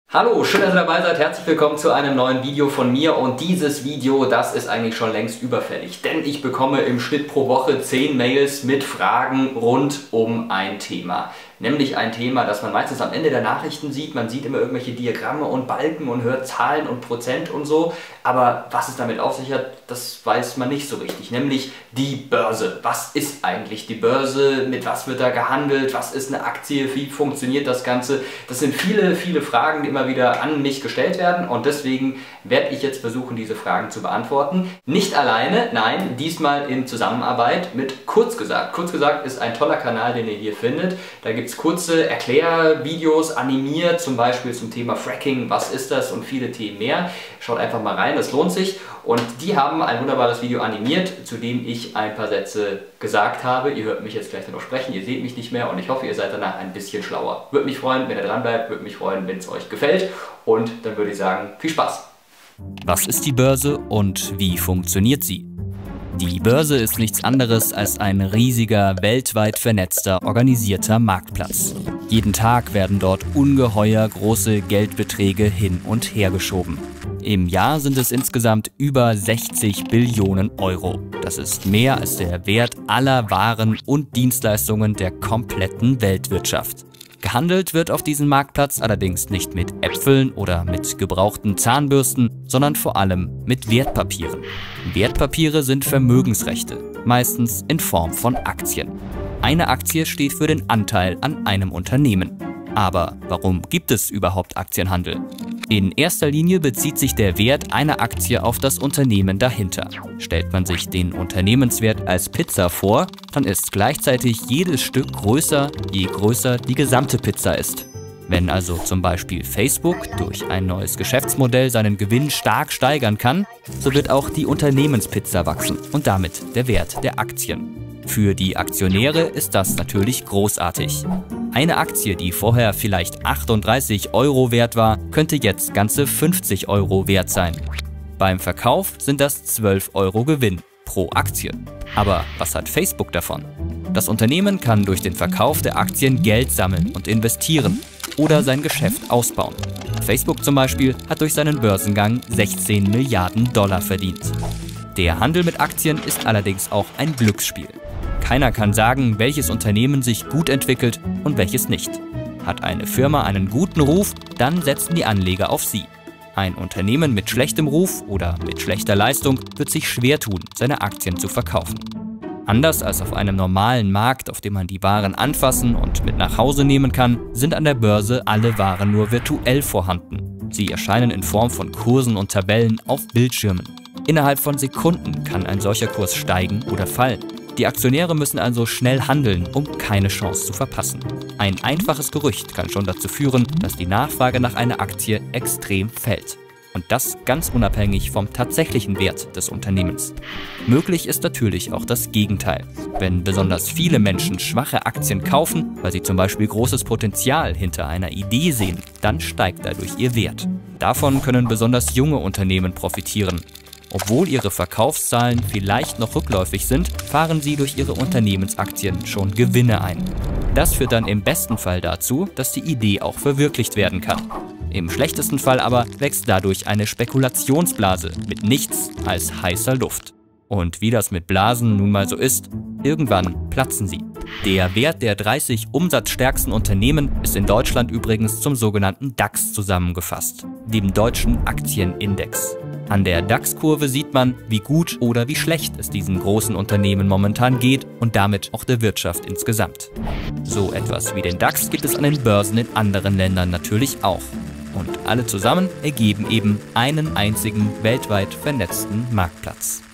Hallo, schön, dass ihr dabei seid. Herzlich willkommen zu einem neuen Video von mir. Und dieses Video, das ist eigentlich schon längst überfällig, denn ich bekomme im Schnitt pro Woche 10 Mails mit Fragen rund um ein Thema. Nämlich ein Thema, das man meistens am Ende der Nachrichten sieht. Man sieht immer irgendwelche Diagramme und Balken und hört Zahlen und Prozent und so. Aber was es damit auf sich hat, das weiß man nicht so richtig. Nämlich die Börse. Was ist eigentlich die Börse? Mit was wird da gehandelt? Was ist eine Aktie? Wie funktioniert das Ganze? Das sind viele, viele Fragen, die immer wieder an mich gestellt werden. Und deswegen werde ich jetzt versuchen, diese Fragen zu beantworten. Nicht alleine, nein, diesmal in Zusammenarbeit mit Kurzgesagt. Kurzgesagt ist ein toller Kanal, den ihr hier findet. Da gibt es kurze Erklärvideos, animiert, zum Beispiel zum Thema Fracking, was ist das und viele Themen mehr. Schaut einfach mal rein, das lohnt sich. Und die haben ein wunderbares Video animiert, zu dem ich ein paar Sätze gesagt habe. Ihr hört mich jetzt gleich noch sprechen, ihr seht mich nicht mehr und ich hoffe, ihr seid danach ein bisschen schlauer. Würde mich freuen, wenn ihr dran bleibt, würde mich freuen, wenn es euch gefällt. Und dann würde ich sagen, viel Spaß! Was ist die Börse und wie funktioniert sie? Die Börse ist nichts anderes als ein riesiger, weltweit vernetzter, organisierter Marktplatz. Jeden Tag werden dort ungeheuer große Geldbeträge hin und her geschoben. Im Jahr sind es insgesamt über 60 Billionen Euro. Das ist mehr als der Wert aller Waren und Dienstleistungen der kompletten Weltwirtschaft. Gehandelt wird auf diesem Marktplatz allerdings nicht mit Äpfeln oder mit gebrauchten Zahnbürsten, sondern vor allem mit Wertpapieren. Wertpapiere sind Vermögensrechte, meistens in Form von Aktien. Eine Aktie steht für den Anteil an einem Unternehmen. Aber warum gibt es überhaupt Aktienhandel? In erster Linie bezieht sich der Wert einer Aktie auf das Unternehmen dahinter. Stellt man sich den Unternehmenswert als Pizza vor, dann ist gleichzeitig jedes Stück größer, je größer die gesamte Pizza ist. Wenn also zum Beispiel Facebook durch ein neues Geschäftsmodell seinen Gewinn stark steigern kann, so wird auch die Unternehmenspizza wachsen und damit der Wert der Aktien. Für die Aktionäre ist das natürlich großartig. Eine Aktie, die vorher vielleicht 38 Euro wert war, könnte jetzt ganze 50 Euro wert sein. Beim Verkauf sind das 12 Euro Gewinn pro Aktie. Aber was hat Facebook davon? Das Unternehmen kann durch den Verkauf der Aktien Geld sammeln und investieren oder sein Geschäft ausbauen. Facebook zum Beispiel hat durch seinen Börsengang 16 Milliarden Dollar verdient. Der Handel mit Aktien ist allerdings auch ein Glücksspiel. Keiner kann sagen, welches Unternehmen sich gut entwickelt und welches nicht. Hat eine Firma einen guten Ruf, dann setzen die Anleger auf sie. Ein Unternehmen mit schlechtem Ruf oder mit schlechter Leistung wird sich schwer tun, seine Aktien zu verkaufen. Anders als auf einem normalen Markt, auf dem man die Waren anfassen und mit nach Hause nehmen kann, sind an der Börse alle Waren nur virtuell vorhanden. Sie erscheinen in Form von Kursen und Tabellen auf Bildschirmen. Innerhalb von Sekunden kann ein solcher Kurs steigen oder fallen. Die Aktionäre müssen also schnell handeln, um keine Chance zu verpassen. Ein einfaches Gerücht kann schon dazu führen, dass die Nachfrage nach einer Aktie extrem fällt. Und das ganz unabhängig vom tatsächlichen Wert des Unternehmens. Möglich ist natürlich auch das Gegenteil. Wenn besonders viele Menschen schwache Aktien kaufen, weil sie zum Beispiel großes Potenzial hinter einer Idee sehen, dann steigt dadurch ihr Wert. Davon können besonders junge Unternehmen profitieren. Obwohl ihre Verkaufszahlen vielleicht noch rückläufig sind, fahren sie durch ihre Unternehmensaktien schon Gewinne ein. Das führt dann im besten Fall dazu, dass die Idee auch verwirklicht werden kann. Im schlechtesten Fall aber wächst dadurch eine Spekulationsblase mit nichts als heißer Luft. Und wie das mit Blasen nun mal so ist, irgendwann platzen sie. Der Wert der 30 umsatzstärksten Unternehmen ist in Deutschland übrigens zum sogenannten DAX zusammengefasst, dem Deutschen Aktienindex. An der DAX-Kurve sieht man, wie gut oder wie schlecht es diesen großen Unternehmen momentan geht und damit auch der Wirtschaft insgesamt. So etwas wie den DAX gibt es an den Börsen in anderen Ländern natürlich auch. Und alle zusammen ergeben eben einen einzigen weltweit vernetzten Marktplatz.